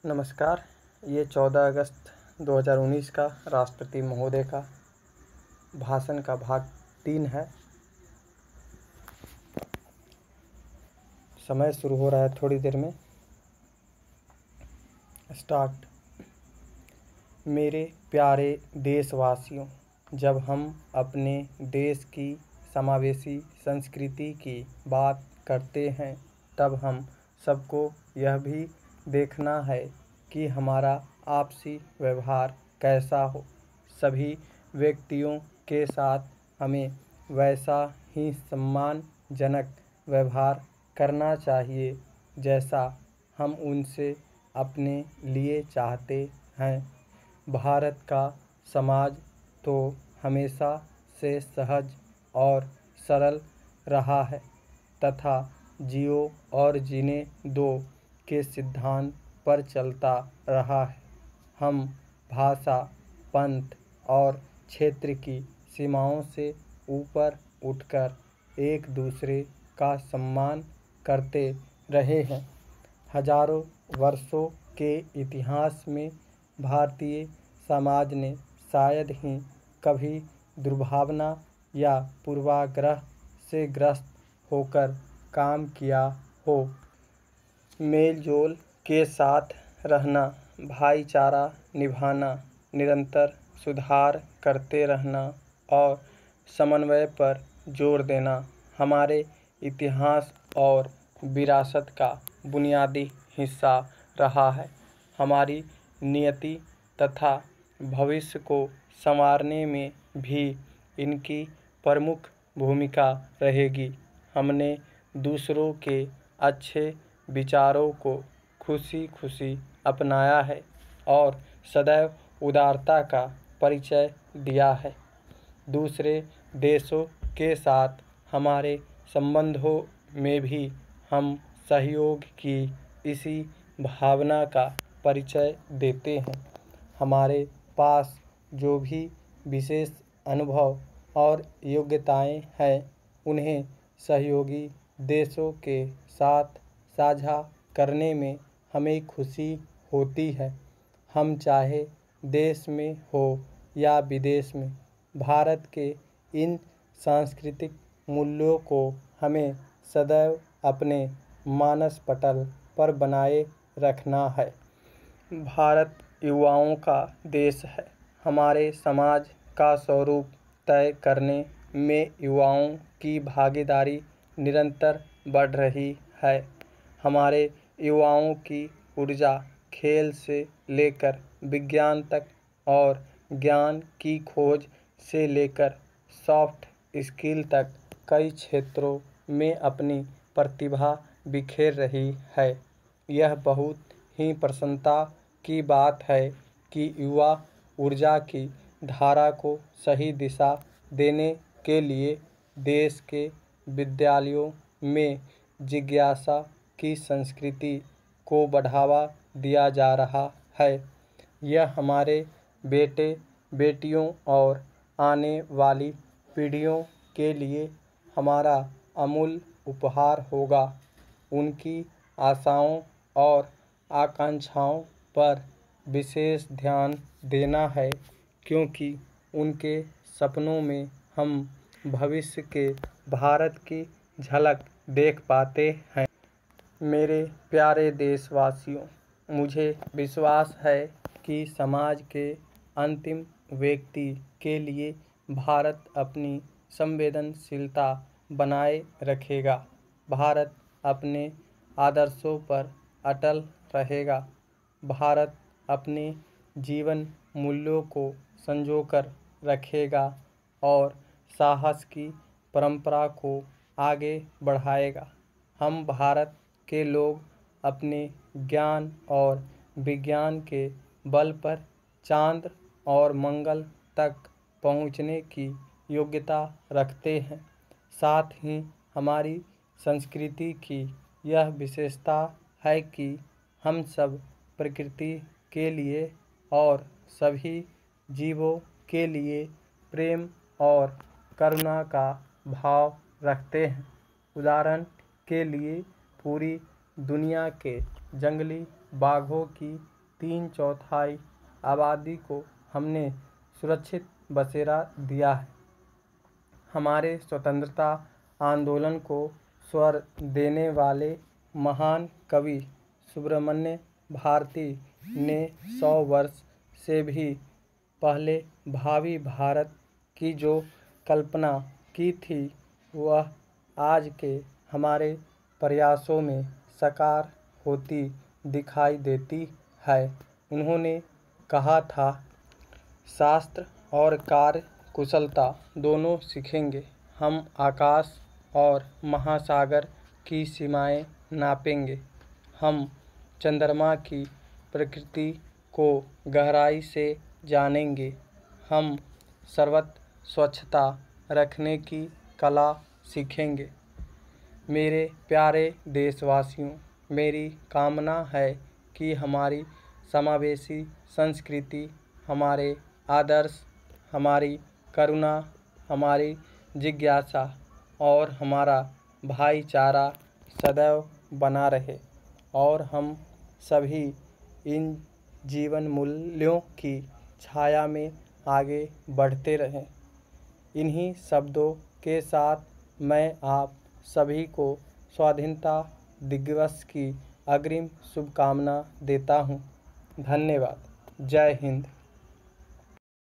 नमस्कार। ये 14 अगस्त 2019 का राष्ट्रपति महोदय का भाषण का भाग 3 है। समय शुरू हो रहा है थोड़ी देर में। स्टार्ट। मेरे प्यारे देशवासियों, जब हम अपने देश की समावेशी संस्कृति की बात करते हैं तब हम सबको यह भी देखना है कि हमारा आपसी व्यवहार कैसा हो। सभी व्यक्तियों के साथ हमें वैसा ही सम्मानजनक व्यवहार करना चाहिए जैसा हम उनसे अपने लिए चाहते हैं। भारत का समाज तो हमेशा से सहज और सरल रहा है तथा जियो और जीने दो के सिद्धांत पर चलता रहा है। हम भाषा, पंथ और क्षेत्र की सीमाओं से ऊपर उठकर एक दूसरे का सम्मान करते रहे हैं। हजारों वर्षों के इतिहास में भारतीय समाज ने शायद ही कभी दुर्भावना या पूर्वाग्रह से ग्रस्त होकर काम किया हो। मेलजोल के साथ रहना, भाईचारा निभाना, निरंतर सुधार करते रहना और समन्वय पर जोर देना हमारे इतिहास और विरासत का बुनियादी हिस्सा रहा है। हमारी नियति तथा भविष्य को संवारने में भी इनकी प्रमुख भूमिका रहेगी। हमने दूसरों के अच्छे विचारों को खुशी खुशी अपनाया है और सदैव उदारता का परिचय दिया है। दूसरे देशों के साथ हमारे संबंधों में भी हम सहयोग की इसी भावना का परिचय देते हैं। हमारे पास जो भी विशेष अनुभव और योग्यताएं हैं उन्हें सहयोगी देशों के साथ साझा करने में हमें खुशी होती है। हम चाहे देश में हो या विदेश में, भारत के इन सांस्कृतिक मूल्यों को हमें सदैव अपने मानस पटल पर बनाए रखना है। भारत युवाओं का देश है। हमारे समाज का स्वरूप तय करने में युवाओं की भागीदारी निरंतर बढ़ रही है। हमारे युवाओं की ऊर्जा खेल से लेकर विज्ञान तक और ज्ञान की खोज से लेकर सॉफ्ट स्किल तक कई क्षेत्रों में अपनी प्रतिभा बिखेर रही है। यह बहुत ही प्रसन्नता की बात है कि युवा ऊर्जा की धारा को सही दिशा देने के लिए देश के विद्यालयों में जिज्ञासा की संस्कृति को बढ़ावा दिया जा रहा है। यह हमारे बेटे बेटियों और आने वाली पीढ़ियों के लिए हमारा अमूल्य उपहार होगा। उनकी आशाओं और आकांक्षाओं पर विशेष ध्यान देना है क्योंकि उनके सपनों में हम भविष्य के भारत की झलक देख पाते हैं। मेरे प्यारे देशवासियों, मुझे विश्वास है कि समाज के अंतिम व्यक्ति के लिए भारत अपनी संवेदनशीलता बनाए रखेगा। भारत अपने आदर्शों पर अटल रहेगा। भारत अपने जीवन मूल्यों को संजोकर रखेगा और साहस की परंपरा को आगे बढ़ाएगा। हम भारत के लोग अपने ज्ञान और विज्ञान के बल पर चांद और मंगल तक पहुंचने की योग्यता रखते हैं। साथ ही हमारी संस्कृति की यह विशेषता है कि हम सब प्रकृति के लिए और सभी जीवों के लिए प्रेम और करुणा का भाव रखते हैं। उदाहरण के लिए पूरी दुनिया के जंगली बाघों की 3/4 आबादी को हमने सुरक्षित बसेरा दिया है। हमारे स्वतंत्रता आंदोलन को स्वर देने वाले महान कवि सुब्रमण्य भारती ने 100 वर्ष से भी पहले भावी भारत की जो कल्पना की थी वह आज के हमारे प्रयासों में साकार होती दिखाई देती है। उन्होंने कहा था, शास्त्र और कार्य कुशलता दोनों सीखेंगे। हम आकाश और महासागर की सीमाएं नापेंगे। हम चंद्रमा की प्रकृति को गहराई से जानेंगे। हम सर्वत्र स्वच्छता रखने की कला सीखेंगे। मेरे प्यारे देशवासियों, मेरी कामना है कि हमारी समावेशी संस्कृति, हमारे आदर्श, हमारी करुणा, हमारी जिज्ञासा और हमारा भाईचारा सदैव बना रहे और हम सभी इन जीवन मूल्यों की छाया में आगे बढ़ते रहें। इन्हीं शब्दों के साथ मैं आप सभी को स्वाधीनता दिवस की अग्रिम शुभकामना देता हूँ। धन्यवाद। जय हिंद।